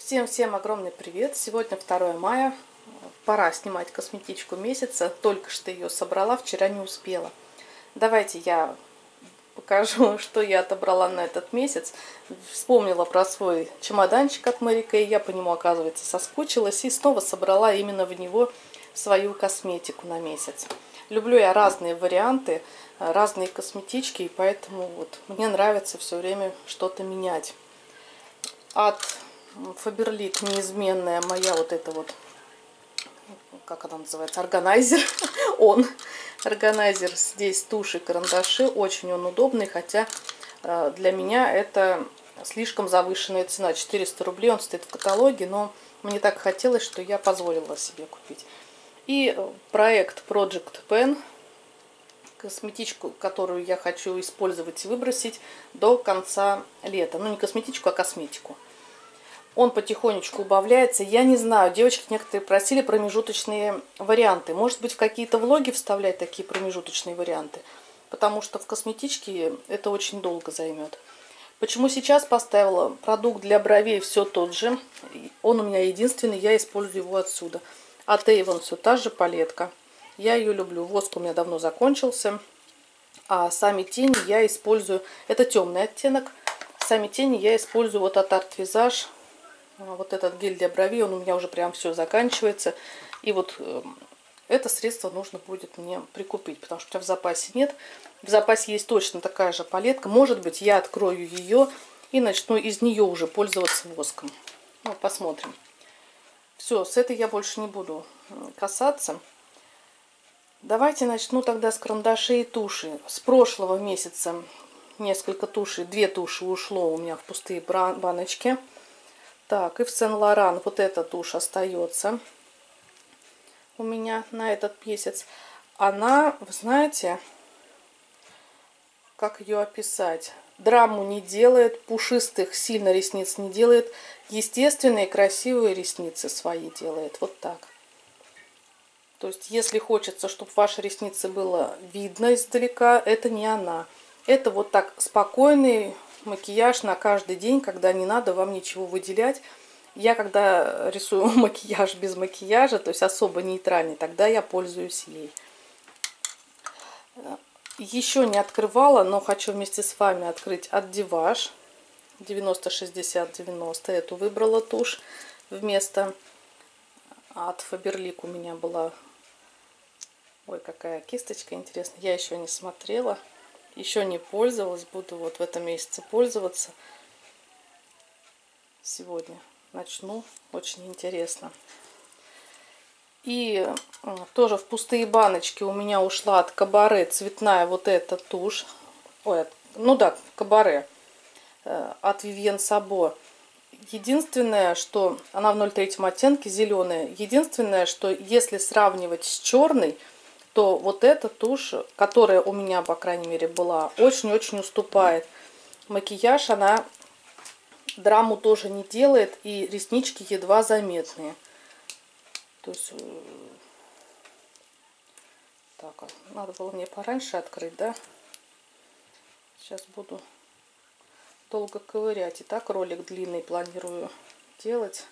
Всем огромный привет! Сегодня 2 мая. Пора снимать косметичку месяца. Только что ее собрала, вчера не успела. Давайте я покажу, что я отобрала на этот месяц. Вспомнила про свой чемоданчик от Mary Kay. Я по нему, оказывается, соскучилась. И снова собрала именно в него свою косметику на месяц. Люблю я разные варианты, разные косметички. И поэтому вот мне нравится все время что-то менять. От Фаберлик неизменная моя вот эта вот, как она называется, органайзер. Органайзер, здесь туши, карандаши, очень он удобный, хотя для меня это слишком завышенная цена, 400 рублей, он стоит в каталоге, но мне так хотелось, что я позволила себе купить. И проект Project Pen, косметичку, которую я хочу использовать и выбросить до конца лета. Ну, не косметичку, а косметику. Он потихонечку убавляется. Я не знаю, девочки некоторые просили промежуточные варианты. Может быть, в какие-то влоги вставлять такие промежуточные варианты. Потому что в косметичке это очень долго займет. Почему сейчас поставила продукт для бровей все тот же. Он у меня единственный, я использую его отсюда. От Avon все та же палетка. Я ее люблю. Воск у меня давно закончился. А сами тени я использую. Это темный оттенок. Сами тени я использую вот от Art Visage. Вот этот гель для бровей, он у меня уже прям все заканчивается. И вот это средство нужно будет мне прикупить, потому что в запасе нет. В запасе есть точно такая же палетка. Может быть, я открою ее и начну из нее уже пользоваться воском. Ну, посмотрим. Все, с этой я больше не буду касаться. Давайте начну тогда с карандашей и туши. С прошлого месяца несколько тушей, 2 туши ушло у меня в пустые баночки. Так, и в Сен-Лоран вот эта тушь остается у меня на этот месяц. Она, вы знаете, как ее описать? Драму не делает, пушистых сильно ресниц не делает. Естественные красивые ресницы свои делает. Вот так. То есть, если хочется, чтобы ваши ресницы было видно издалека, это не она. Это вот так спокойный макияж на каждый день, когда не надо вам ничего выделять. Я когда рисую макияж без макияжа, то есть особо нейтральный, тогда я пользуюсь ей. Еще не открывала, но хочу вместе с вами открыть от Divage 90-60-90. Эту выбрала тушь вместо от Faberlic у меня была. Ой, какая кисточка интересная. Я еще не смотрела. Еще не пользовалась, буду вот в этом месяце пользоваться. Сегодня начну, очень интересно. И тоже в пустые баночки у меня ушла от Кабаре цветная вот эта тушь. Ой, ну да, Кабаре от Vivienne Sabo. Единственное, что она в 0,3 оттенке, зеленая. Единственное, что если сравнивать с черной, то вот эта тушь, которая у меня, по крайней мере, была, очень-очень уступает. Макияж она драму тоже не делает, и реснички едва заметные. То есть, так, надо было мне пораньше открыть, да? Сейчас буду долго ковырять. И так ролик длинный планирую делать.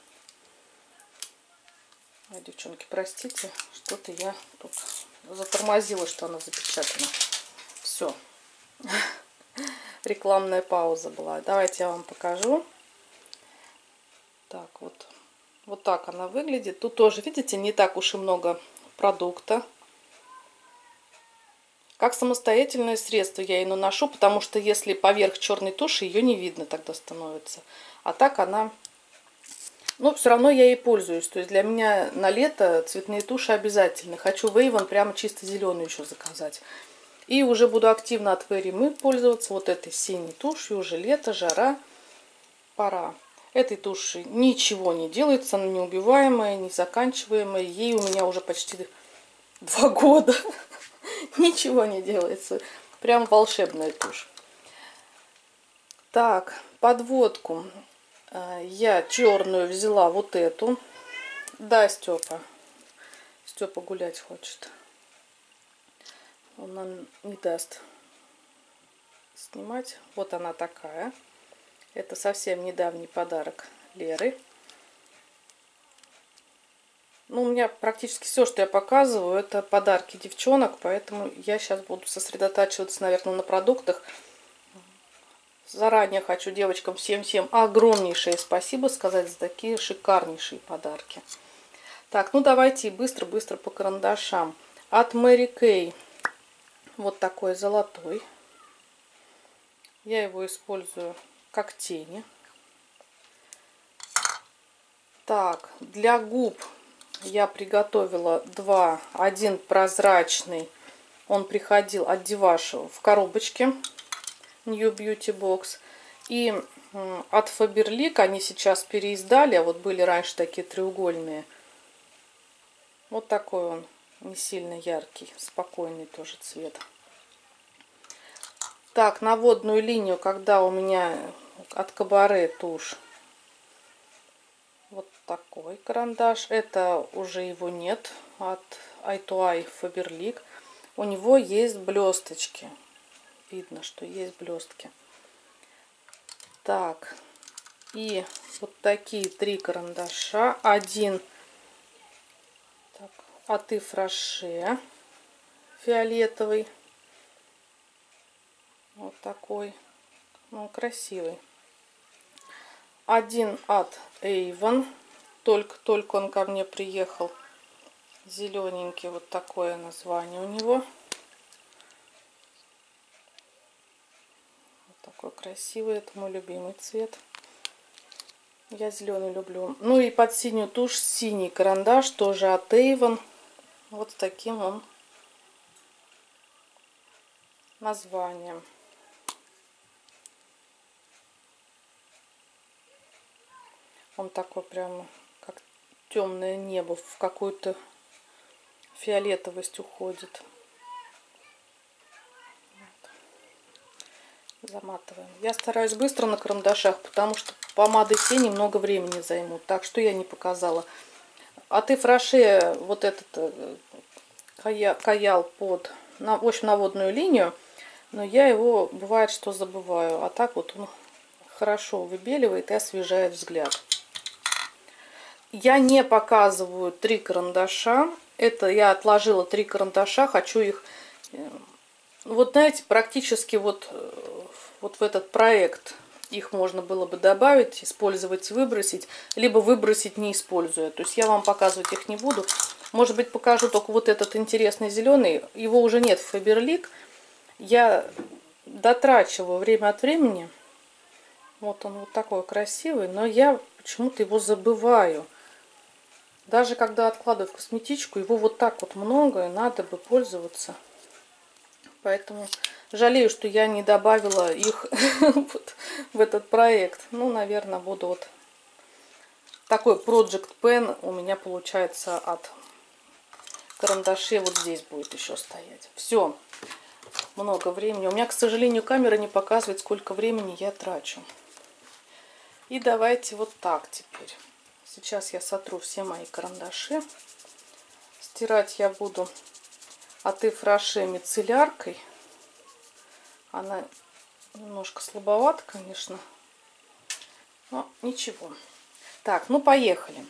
Девчонки, простите, что-то я тут затормозила, что она запечатана. Все. Рекламная пауза была. Давайте я вам покажу. Так, вот так она выглядит. Тут тоже, видите, не так уж и много продукта. Как самостоятельное средство я ее наношу, потому что если поверх черной туши, ее не видно тогда становится. А так она... Ну, все равно я ей пользуюсь. То есть для меня на лето цветные туши обязательно. Хочу в Avon прямо чисто зеленую еще заказать. И уже буду активно от Very Мы пользоваться вот этой синей тушью. Уже лето, жара, пора. Этой туши ничего не делается, она неубиваемая, незаканчиваемая. Ей у меня уже почти 2 года. Ничего не делается. Прям волшебная тушь. Так, подводку. Я черную взяла вот эту. Да, Степа. Степа гулять хочет. Он нам не даст снимать. Вот она такая. Это совсем недавний подарок Леры. Ну, у меня практически все, что я показываю, это подарки девчонок, поэтому я сейчас буду сосредотачиваться, наверное, на продуктах. Заранее хочу девочкам всем-всем огромнейшее спасибо сказать за такие шикарнейшие подарки. Так, ну давайте быстро-быстро по карандашам. От Mary Kay вот такой золотой. Я его использую как тени. Так, для губ я приготовила два. Один прозрачный. Он приходил от Диваша в коробочке. New Beauty Box. И от Faberlic они сейчас переиздали. А вот были раньше такие треугольные. Вот такой он. Не сильно яркий. Спокойный тоже цвет. Так, на водную линию, когда у меня от Кабаре тушь. Вот такой карандаш. Это уже его нет. От Eye to Eye Faberlic. У него есть блесточки. Видно, что есть блестки. Так. И вот такие три карандаша. Один так, от Yves Rocher. Фиолетовый. Вот такой. Ну, красивый. Один от Avon. Только он ко мне приехал. Зелененький. Вот такое название у него. Вот такой красивый. Это мой любимый цвет. Я зеленый люблю. Ну и под синюю тушь синий карандаш. Тоже от Avon. Вот с таким он названием. Он такой прямо как темное небо, в какую-то фиолетовость уходит. Вот. Заматываем. Я стараюсь быстро на карандашах, потому что помады тени много времени займут. Так что я не показала. От Yves Rocher вот этот каял под, в общем, на водную линию. Но я его, бывает, что забываю. А так вот он хорошо выбеливает и освежает взгляд. Я не показываю три карандаша. Это я отложила три карандаша. Хочу их, вот знаете, практически вот в этот проект их можно было бы добавить, использовать и выбросить. Либо выбросить, не используя. То есть я вам показывать их не буду. Может быть, покажу только вот этот интересный зеленый. Его уже нет в Faberlic. Я дотрачиваю время от времени. Вот он вот такой красивый. Но я почему-то его забываю. Даже когда откладываю в косметичку, его вот так вот много, и надо бы пользоваться. Поэтому жалею, что я не добавила их вот в этот проект. Ну, наверное, буду вот такой Project Pen у меня получается от карандашей. Вот здесь будет еще стоять. Все, много времени. У меня, к сожалению, камера не показывает, сколько времени я трачу. И давайте вот так теперь. Сейчас я сотру все мои карандаши. Стирать я буду от Yves Rocher мицелляркой. Она немножко слабовата, конечно. Но ничего. Так, ну поехали.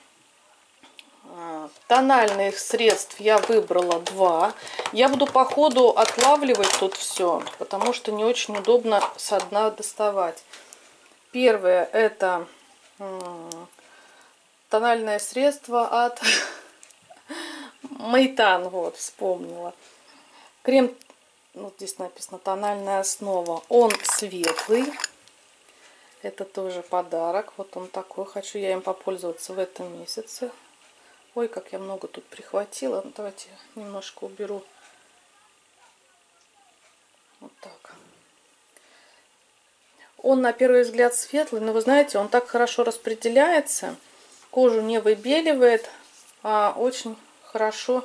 Тональных средств я выбрала два. Я буду по ходу отлавливать тут все, потому что не очень удобно со дна доставать. Первое это тональное средство от Мейтан. Вот, вспомнила. Крем, вот здесь написано тональная основа. Он светлый. Это тоже подарок. Вот он такой. Хочу я им попользоваться в этом месяце. Ой, как я много тут прихватила. Давайте немножко уберу. Вот так. Он на первый взгляд светлый, но вы знаете, он так хорошо распределяется. Кожу не выбеливает, а очень хорошо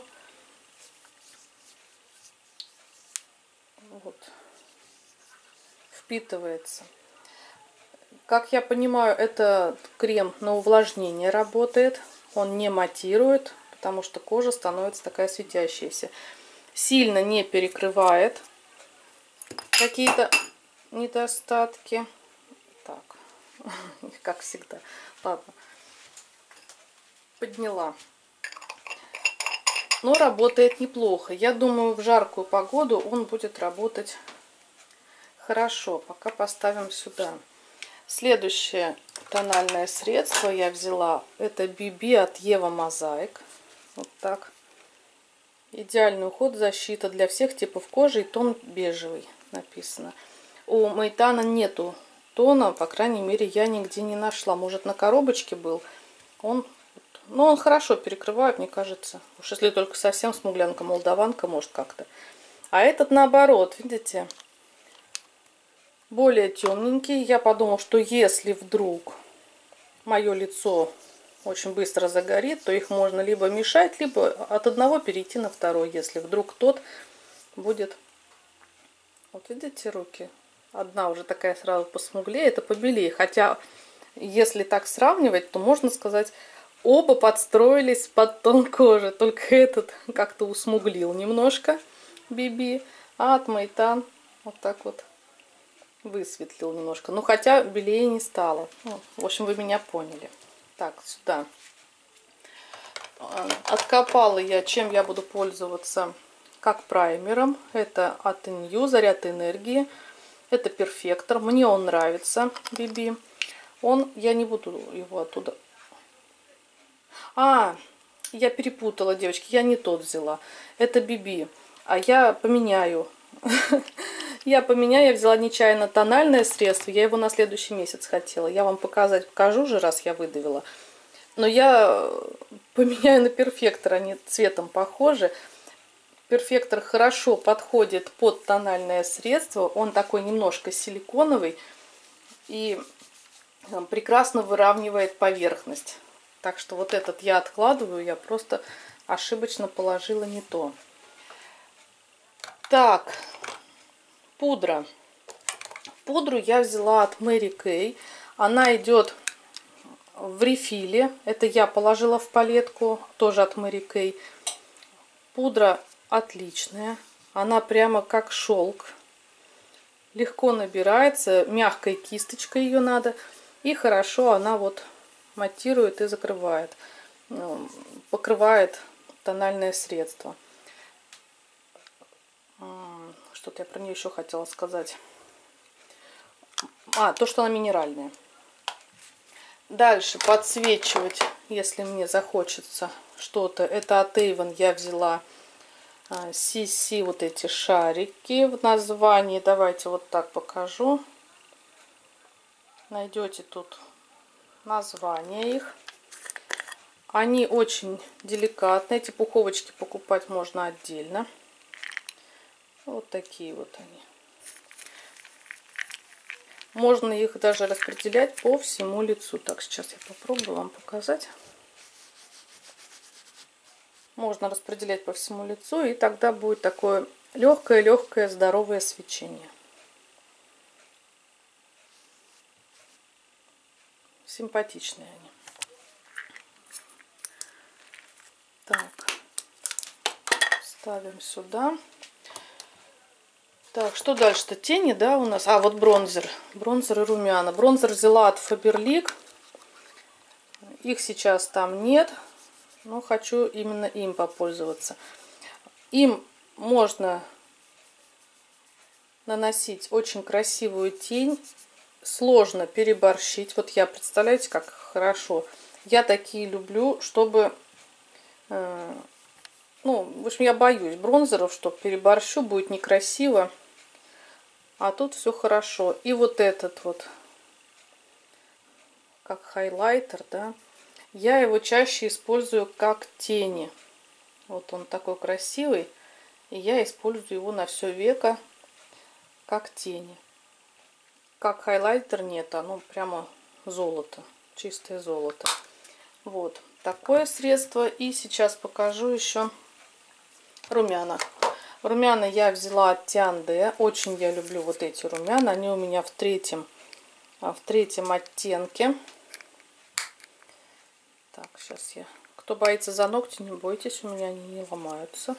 вот, впитывается. Как я понимаю, это крем на увлажнение работает. Он не матирует, потому что кожа становится такая светящаяся. Сильно не перекрывает какие-то недостатки. Так, как всегда. Ладно. Подняла. но работает неплохо. Я думаю, в жаркую погоду он будет работать хорошо. Пока поставим сюда. Следующее тональное средство я взяла. Это BB от Ева Мозаик. Вот так. Идеальный уход, защита для всех типов кожи и тон бежевый написано. У Мейтана нету тона, по крайней мере, я нигде не нашла. Может, на коробочке был. Он хорошо перекрывает, мне кажется. Уж если только совсем смуглянка, молдаванка, может как-то. А этот наоборот, видите, более темненький. Я подумала, что если вдруг мое лицо очень быстро загорит, то их можно либо мешать, либо от одного перейти на второй, если вдруг тот будет. Вот видите руки? Одна уже такая сразу посмуглее, это побелее. Хотя, если так сравнивать, то можно сказать, оба подстроились под тон кожи. Только этот как-то усмуглил немножко BB, а от Мейтан вот так вот высветлил немножко. Ну, хотя белее не стало. Ну, в общем, вы меня поняли. Так, сюда. Откопала я, чем я буду пользоваться как праймером. Это от Inyu, заряд энергии. Это перфектор. Мне он нравится, BB. Я не буду его оттуда... Я перепутала, девочки. Я не тот взяла. Это BB. А я поменяю. Я взяла нечаянно тональное средство. Я его на следующий месяц хотела. Я вам покажу же, раз я выдавила. Но я поменяю на перфектор. Они цветом похожи. Перфектор хорошо подходит под тональное средство. Он такой немножко силиконовый и прекрасно выравнивает поверхность. Так что вот этот я откладываю. Я просто ошибочно положила не то. Так, пудра. Пудру я взяла от Mary Kay. Она идет в рефиле. Это я положила в палетку. Тоже от Mary Kay. Пудра отличная. Она прямо как шелк. Легко набирается. Мягкой кисточкой ее надо. И хорошо она вот матирует и закрывает. Покрывает тональное средство. Что-то я про нее еще хотела сказать. То, что она минеральная. Дальше подсвечивать, если мне захочется что-то. Это от Avon я взяла CC вот эти шарики в названии. Давайте вот так покажу. Найдете тут название их. Они очень деликатные. Эти пуховочки покупать можно отдельно. Вот такие вот они. Можно их даже распределять по всему лицу. Так, сейчас я попробую вам показать. Можно распределять по всему лицу, и тогда будет такое легкое, здоровое свечение. Симпатичные они. Так, ставим сюда. Так, что дальше-то? Тени, да, у нас? Вот бронзер. Бронзер и румяна. Бронзер взяла от Faberlic. Их сейчас там нет. Но хочу именно им попользоваться. Им можно наносить очень красивую тень. Сложно переборщить. Вот я, представляете, как хорошо. Я такие люблю, чтобы... в общем, я боюсь бронзеров, что переборщу, будет некрасиво. А тут все хорошо. И вот этот вот, как хайлайтер, да, я его чаще использую как тени. Вот он такой красивый. И я использую его на все веко как тени. Как хайлайтер нет, оно прямо золото. Чистое золото. Вот такое средство. И сейчас покажу еще румяна. Румяна я взяла от Тианде. Очень я люблю вот эти румяна. Они у меня в третьем оттенке. Так, сейчас я... Кто боится за ногти, не бойтесь, у меня они не ломаются.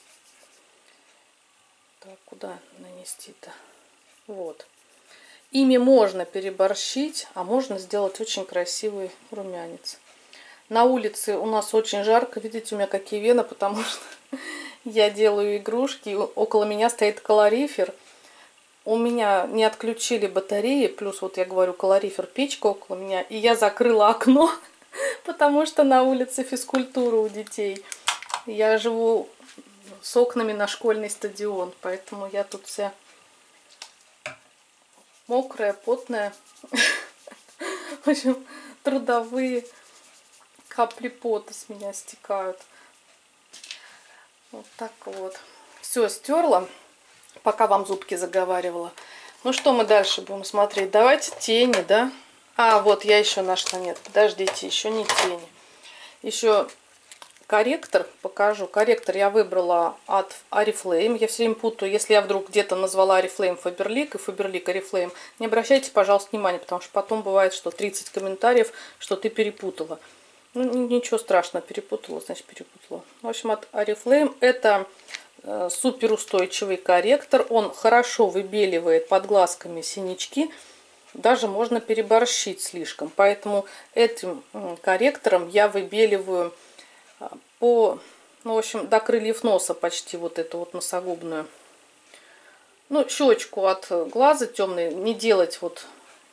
Так, куда нанести-то? Вот. Ими можно переборщить, а можно сделать очень красивый румянец. На улице у нас очень жарко. Видите, у меня какие вены, потому что я делаю игрушки. Около меня стоит калорифер. У меня не отключили батареи. Плюс, вот я говорю, калорифер, печка около меня. И я закрыла окно, потому что на улице физкультура у детей. Я живу с окнами на школьный стадион. Поэтому я тут вся мокрая, потная. В общем, трудовые капли пота с меня стекают. Вот так вот. Все, стерла, пока вам зубки заговаривала. Ну что мы дальше будем смотреть? Давайте тени, да? А, вот я еще нашла. Нет, подождите, еще не тени. Еще корректор покажу. Корректор я выбрала от Oriflame. Я все время путаю. Если я вдруг где-то назвала Oriflame Faberlic и Faberlic Oriflame, не обращайте, пожалуйста, внимания, потому что потом бывает, что 30 комментариев, что ты перепутала. Ну, ничего страшного, перепутала, значит перепутала. В общем, от Oriflame это суперустойчивый корректор. Он хорошо выбеливает под глазками синячки. Даже можно переборщить слишком. Поэтому этим корректором я выбеливаю по, ну, в общем, до крыльев носа почти вот эту вот носогубную. Ну, щечку от глаза темной не делать вот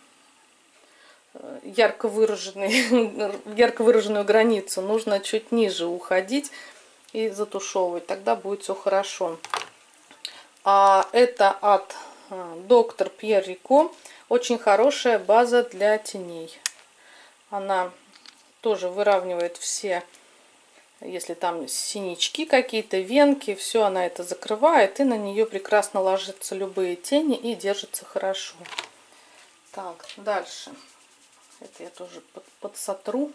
ярко выраженную границу. Нужно чуть ниже уходить и затушевывать. Тогда будет все хорошо. А это от доктор Пьер Рико. Очень хорошая база для теней. Она тоже выравнивает все, если там синячки какие-то, венки, все она это закрывает. И на нее прекрасно ложатся любые тени и держится хорошо. Так, дальше. Это я тоже подсотру.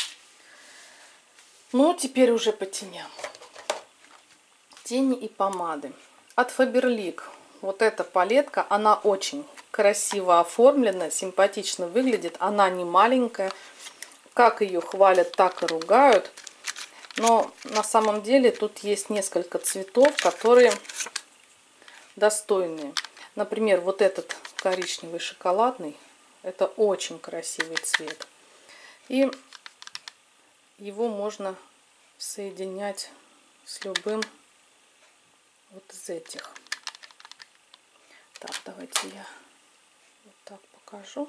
Ну, теперь уже по теням. Тени и помады. От Faberlic. Вот эта палетка, она очень красиво оформлена, симпатично выглядит. Она не маленькая. Как ее хвалят, так и ругают. Но на самом деле тут есть несколько цветов, которые достойные. Например, вот этот коричневый шоколадный. Это очень красивый цвет. И его можно соединять с любым вот из этих. Так, давайте я вот так покажу.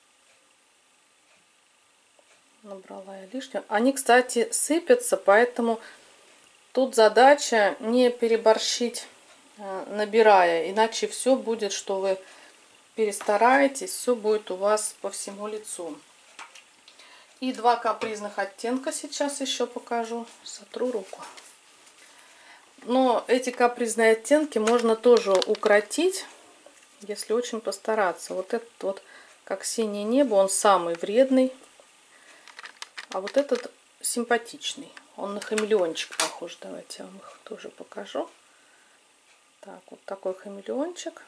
Набрала я лишнего. Они, кстати, сыпятся, поэтому тут задача не переборщить, набирая. Иначе все будет, что вы перестараетесь, все будет у вас по всему лицу. И два капризных оттенка сейчас еще покажу. Сотру руку. Но эти капризные оттенки можно тоже укоротить, если очень постараться. Вот этот вот, как синее небо, он самый вредный. А вот этот симпатичный. Он на хамелеончик похож. Давайте я вам их тоже покажу. Так, вот такой хамелеончик.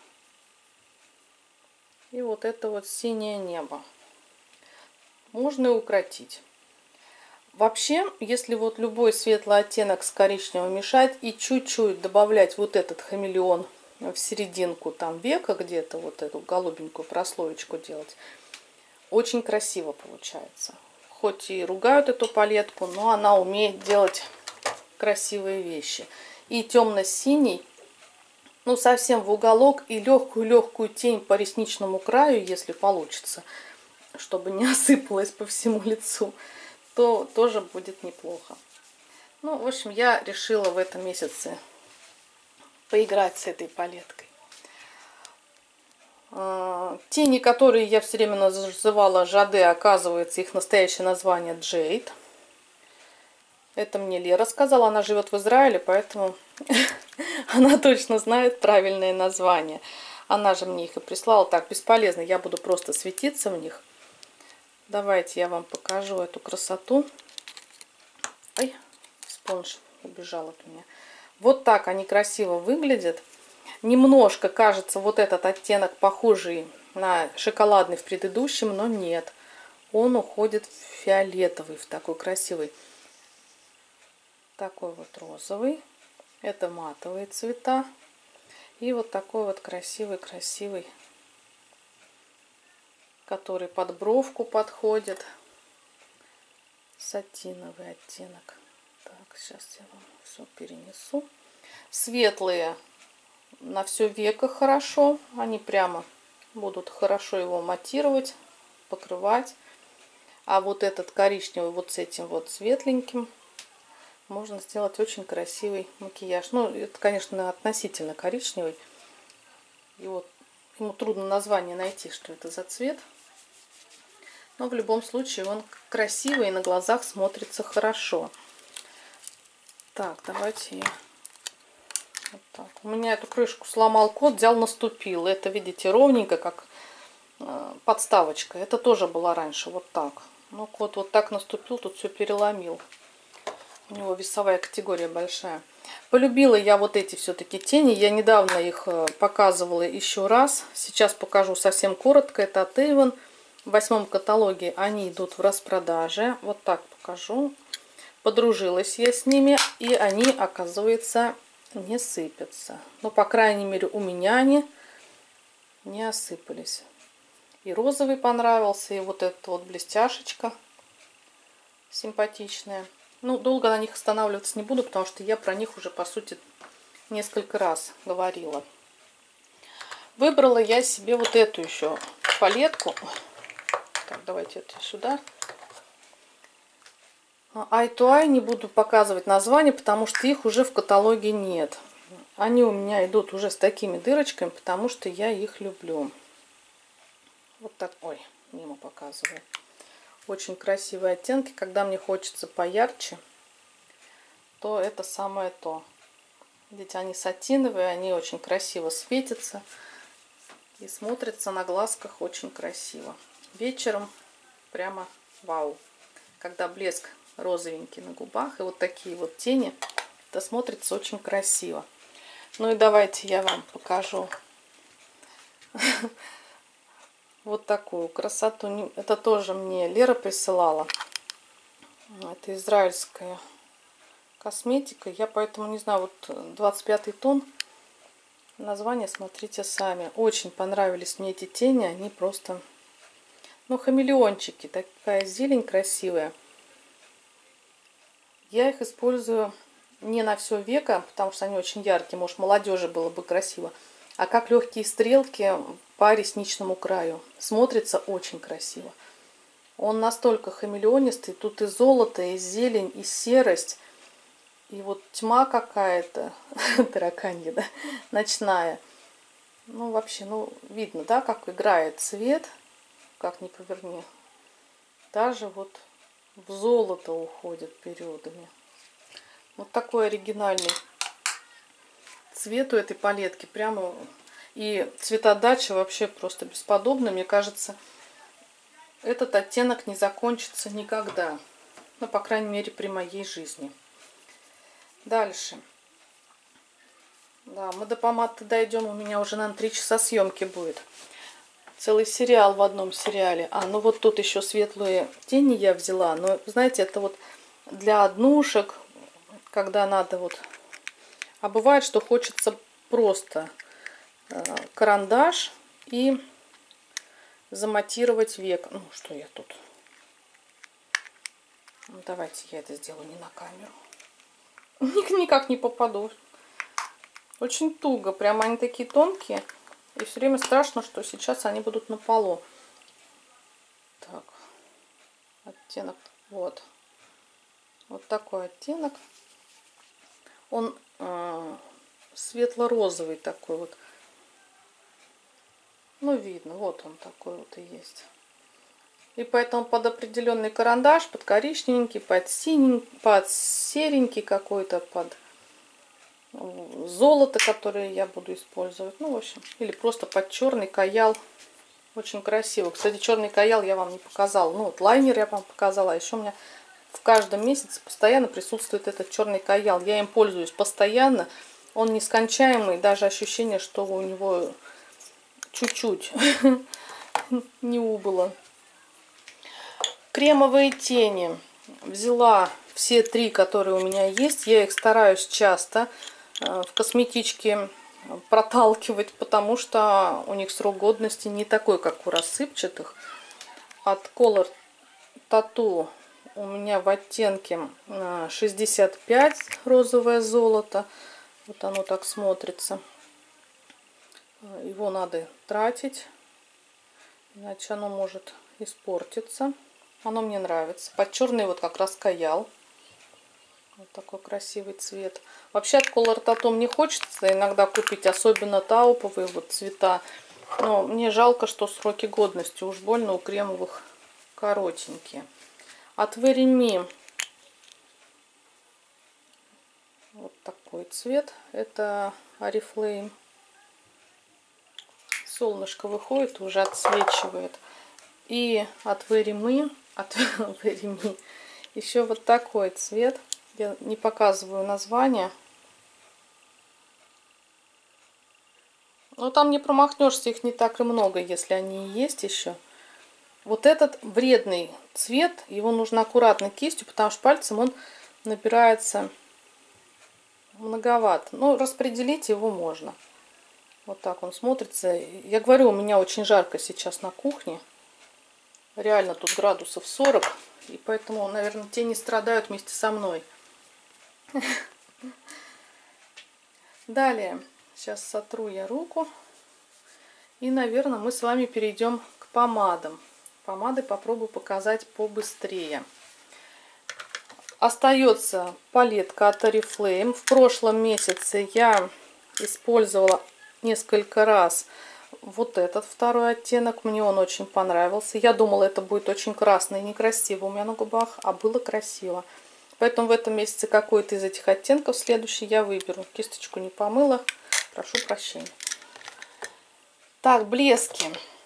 И вот это вот синее небо. Можно и укоротить. Вообще, если вот любой светлый оттенок с коричневым мешать и чуть-чуть добавлять вот этот хамелеон в серединку там века где-то, вот эту голубенькую прослоечку делать, очень красиво получается. Хоть и ругают эту палетку, но она умеет делать красивые вещи. И темно-синий, ну совсем в уголок, и легкую-легкую тень по ресничному краю, если получится, чтобы не осыпалась по всему лицу, то тоже будет неплохо. Ну, в общем, я решила в этом месяце поиграть с этой палеткой. Тени, которые я все время называла Жаде, оказывается, их настоящее название Джейд. Это мне Лера сказала, она живет в Израиле, поэтому она точно знает правильное название. Она же мне их и прислала. Так, бесполезно, я буду просто светиться в них. Давайте я вам покажу эту красоту. Ой, спонж убежал от меня. Вот так они красиво выглядят. Немножко кажется вот этот оттенок похожий на шоколадный в предыдущем, но нет. Он уходит в фиолетовый, в такой красивый. Такой вот розовый. Это матовые цвета. И вот такой вот красивый-красивый, который под бровку подходит. сатиновый оттенок. Так, сейчас я вам все перенесу. Светлые на все веко хорошо. Они прямо будут хорошо его матировать, покрывать. А вот этот коричневый вот с этим вот светленьким можно сделать очень красивый макияж. Ну, это, конечно, относительно коричневый. И вот ему трудно название найти, что это за цвет. Но в любом случае он красивый и на глазах смотрится хорошо. Так, давайте я вот так. У меня эту крышку сломал кот, взял, наступил. Это, видите, ровненько, как подставочка. Это тоже было раньше вот так. Но кот вот так наступил, тут все переломил. У него весовая категория большая. Полюбила я вот эти все-таки тени. Я недавно их показывала еще раз. Сейчас покажу совсем коротко. Это от Avon. В 8 каталоге они идут в распродаже. Вот так покажу. Подружилась я с ними. И они, оказывается, не сыпятся. Но, по крайней мере, у меня они не осыпались. И розовый понравился. И вот эта вот блестяшечка симпатичная. Ну, долго на них останавливаться не буду, потому что я про них уже, по сути, несколько раз говорила. Выбрала я себе вот эту еще палетку. Так, давайте это сюда. Eye to Eye не буду показывать название, потому что их уже в каталоге нет. Они у меня идут уже с такими дырочками, потому что я их люблю. Вот так. Ой, мимо показываю. Очень красивые оттенки. Когда мне хочется поярче, то это самое то. Видите, они сатиновые, они очень красиво светятся. И смотрятся на глазках очень красиво. Вечером прямо вау. Когда блеск розовенький на губах и вот такие вот тени, это смотрится очень красиво. Ну и давайте я вам покажу вот такую красоту. Это тоже мне Лера присылала. Это израильская косметика. Я поэтому не знаю, вот 25-й тон. Название смотрите сами. Очень понравились мне эти тени. Они просто, ну, хамелеончики. Такая зелень красивая. Я их использую не на все веко, потому что они очень яркие. Может, молодежи было бы красиво. А как легкие стрелки по ресничному краю. Смотрится очень красиво. Он настолько хамелеонистый. Тут и золото, и зелень, и серость. И вот тьма какая-то, тараканья, да, ночная. Ну, вообще, ну, видно, да, как играет цвет, как ни поверни. Даже вот в золото уходит периодами. Вот такой оригинальный цвет у этой палетки. Прямо и цветодача вообще просто бесподобная. Мне кажется, этот оттенок не закончится никогда. Ну, по крайней мере, при моей жизни. Дальше. Да, мы до помады дойдем. У меня уже, наверное, 3 часа съемки будет. Целый сериал в одном сериале. Ну вот тут еще светлые тени я взяла. Но, знаете, это вот для однушек, когда надо вот... А бывает, что хочется просто карандаш и заматировать век. Ну, что я тут? Ну, давайте я это сделаю не на камеру. Никак не попаду. Очень туго. Прямо они такие тонкие. И все время страшно, что сейчас они будут на полу. Так. Оттенок. Вот. Вот такой оттенок. Он светло-розовый такой вот. Ну, видно. Вот он такой вот и есть. И поэтому под определенный карандаш, под коричневенький, под синенький, под серенький какой-то, под золото, которое я буду использовать. Ну, в общем, или просто под черный каял. Очень красиво. Кстати, черный каял я вам не показала. Ну, вот лайнер я вам показала. А еще у меня в каждом месяце постоянно присутствует этот черный каял. Я им пользуюсь постоянно. Он нескончаемый. Даже ощущение, что у него чуть-чуть не убыло. Кремовые тени. Взяла все 3, которые у меня есть. Я их стараюсь часто в косметичке проталкивать, потому что у них срок годности не такой, как у рассыпчатых. От Color Tattoo у меня в оттенке 65 розовое золото. Вот оно так смотрится. Его надо тратить, иначе оно может испортиться. Оно мне нравится. Под черный вот как раз каял. Вот такой красивый цвет. Вообще от Color Tattoo мне хочется иногда купить, особенно тауповые вот цвета. Но мне жалко, что сроки годности уж больно у кремовых коротенькие. От Very Me вот такой цвет. Это Oriflame. Солнышко выходит, уже отсвечивает. И от Very Me, еще вот такой цвет. Я не показываю название. Но там не промахнешься, их не так и много, если они и есть еще. Вот этот вредный цвет, его нужно аккуратно кистью, потому что пальцем он набирается многовато. Но распределить его можно. Вот так он смотрится. Я говорю, у меня очень жарко сейчас на кухне. Реально тут градусов 40. И поэтому, наверное, тени страдают вместе со мной. Далее. Сейчас сотру я руку. И, наверное, мы с вами перейдем к помадам. Помады попробую показать побыстрее. Остается палетка от Oriflame. В прошлом месяце я использовала несколько раз вот этот второй оттенок. Мне он очень понравился. Я думала, это будет очень красно и некрасиво у меня на губах, а было красиво. Поэтому в этом месяце какой-то из этих оттенков следующий я выберу. Кисточку не помыла. Прошу прощения. Так, блески.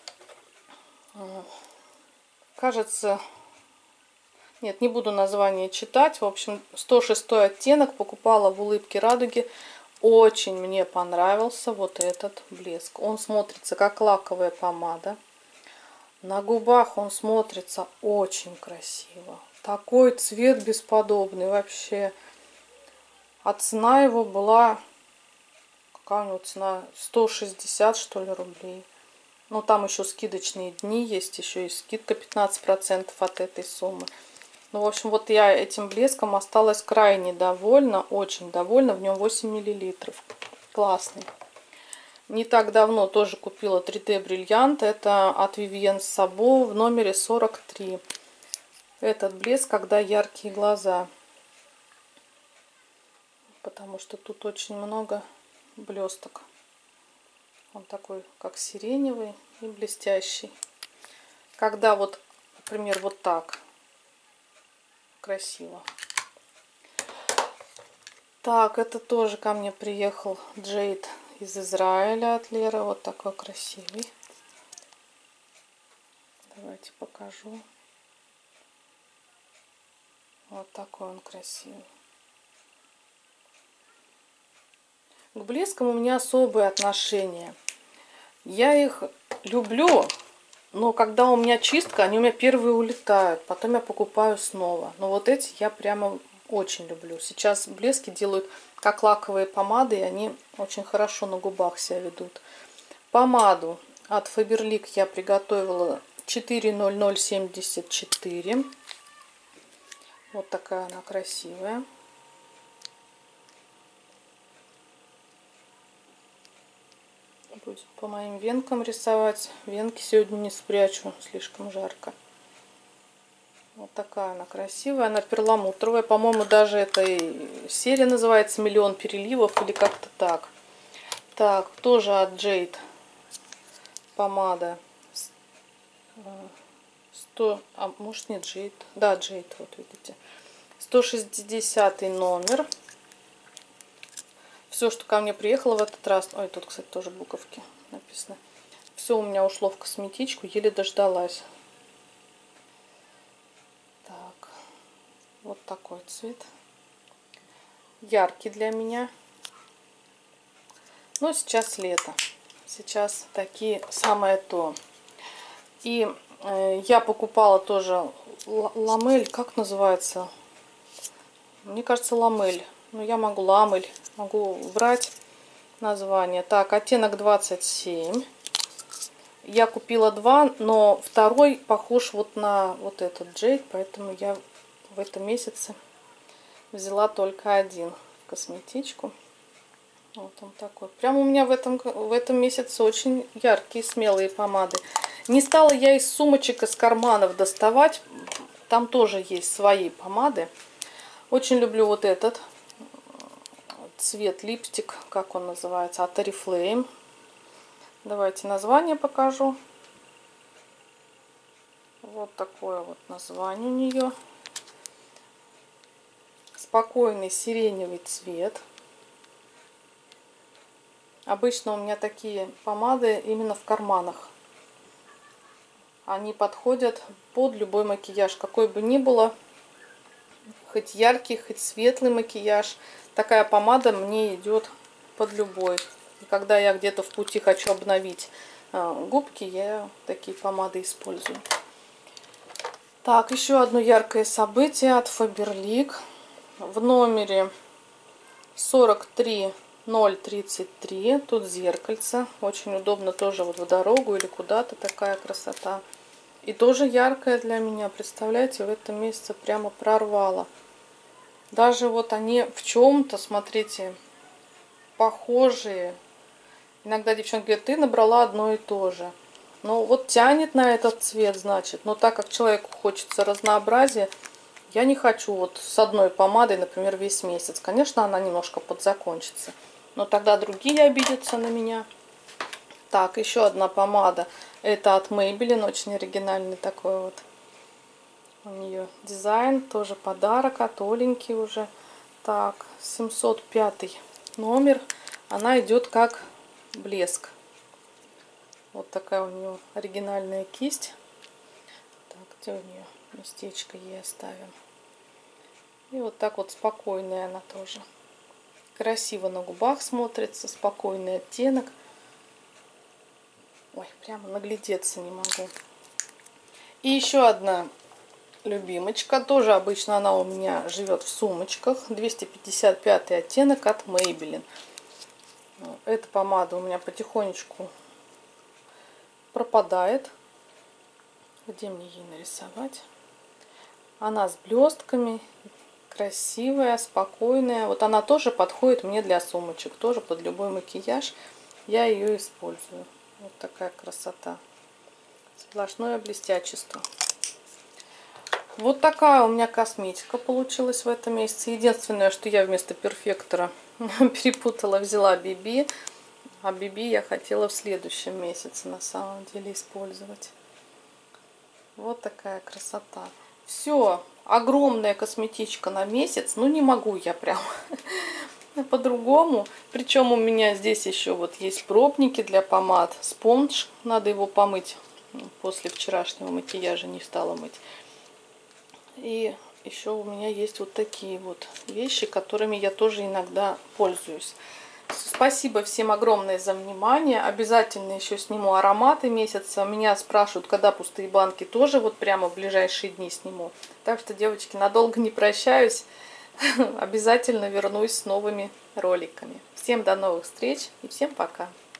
Кажется... Нет, не буду название читать. В общем, 106 оттенок. Покупала в Улыбке Радуги. Очень мне понравился вот этот блеск. Он смотрится как лаковая помада. На губах он смотрится очень красиво. Такой цвет бесподобный вообще. А цена его была... Какая у него цена? 160, что ли, рублей. Ну, там еще скидочные дни есть. Еще и скидка 15% от этой суммы. Ну, в общем, вот я этим блеском осталась крайне довольна. Очень довольна. В нем 8 мл. Классный. Не так давно тоже купила 3D бриллиант. Это от Vivienne Sabo в номере 43. Этот блеск, когда яркие глаза. Потому что тут очень много блесток. Он такой, как сиреневый и блестящий. Когда вот, например, вот так. Красиво. Так, это тоже ко мне приехал джейд из Израиля от Леры. Вот такой красивый. Давайте покажу. Вот такой он красивый. К блескам у меня особые отношения. Я их люблю, но когда у меня чистка, они у меня первые улетают. Потом я покупаю снова. Но вот эти я прямо очень люблю. Сейчас блески делают как лаковые помады, и они очень хорошо на губах себя ведут. Помаду от Faberlic я приготовила 40074. Вот такая она красивая. Будет по моим венкам рисовать. Венки сегодня не спрячу, слишком жарко. Вот такая она красивая. Она перламутровая. По-моему, даже эта серия называется «Миллион переливов» или как-то так. Так, тоже от Jade помада. 100, а может не Jade. Да, Jade, вот видите. 160 номер. Все, что ко мне приехало в этот раз. Ой, тут, кстати, тоже буковки написано. Все у меня ушло в косметичку, еле дождалась. Так, вот такой цвет. Яркий для меня. Но сейчас лето. Сейчас такие самое то. И я покупала тоже ламель. Как называется? Мне кажется, ламель. Но я могу ламель. Могу брать название. Так, оттенок 27. Я купила два, но второй похож вот на вот этот джейд, поэтому я в этом месяце взяла только один в косметичку. Вот он такой. Прям у меня в этом месяце очень яркие, смелые помады. Не стала я из сумочек, из карманов доставать. Там тоже есть свои помады. Очень люблю вот этот цвет липстик, как он называется, от Oriflame. Давайте название покажу. Вот такое вот название у нее. Спокойный сиреневый цвет. Обычно у меня такие помады именно в карманах. Они подходят под любой макияж, какой бы ни было. Хоть яркий, хоть светлый макияж. Такая помада мне идет под любой. И когда я где-то в пути хочу обновить губки, я такие помады использую. Так, еще одно яркое событие от Faberlic. В номере 43033. Тут зеркальце. Очень удобно тоже вот в дорогу или куда-то. Такая красота. И тоже яркая для меня. Представляете, в этом месяце прямо прорвало. Даже вот они в чем-то, смотрите, похожие. Иногда девчонки говорят, ты набрала одно и то же. Но вот тянет на этот цвет, значит. Но так как человеку хочется разнообразия, я не хочу вот с одной помадой, например, весь месяц. Конечно, она немножко подзакончится. Но тогда другие обидятся на меня. Так, еще одна помада. Это от Maybelline. Очень оригинальный такой вот. У нее дизайн. Тоже подарок. Толенький уже. Так, 705 номер. Она идет как блеск. Вот такая у нее оригинальная кисть. Так, где у нее местечко ей оставим. И вот так вот спокойная она тоже. Красиво на губах смотрится. Спокойный оттенок. Ой, прямо наглядеться не могу. И еще одна любимочка. Тоже обычно она у меня живет в сумочках. 255 оттенок от Maybelline. Эта помада у меня потихонечку пропадает. Где мне ей нарисовать? Она с блестками. Красивая, спокойная. Вот она тоже подходит мне для сумочек. Тоже под любой макияж. Я ее использую. Вот такая красота. Сплошное блестячество. Вот такая у меня косметика получилась в этом месяце. Единственное, что я вместо перфектора перепутала, взяла BB. А BB я хотела в следующем месяце на самом деле использовать. Вот такая красота. Все. Огромная косметичка на месяц. Ну не могу я прям по-другому. Причем у меня здесь еще вот есть пробники для помад. Спонж. Надо его помыть. После вчерашнего макияжа не стала мыть. И еще у меня есть вот такие вот вещи, которыми я тоже иногда пользуюсь. Спасибо всем огромное за внимание. Обязательно еще сниму ароматы месяца. Меня спрашивают, когда пустые банки. Тоже вот прямо в ближайшие дни сниму. Так что, девочки, надолго не прощаюсь. Обязательно вернусь с новыми роликами. Всем до новых встреч и всем пока.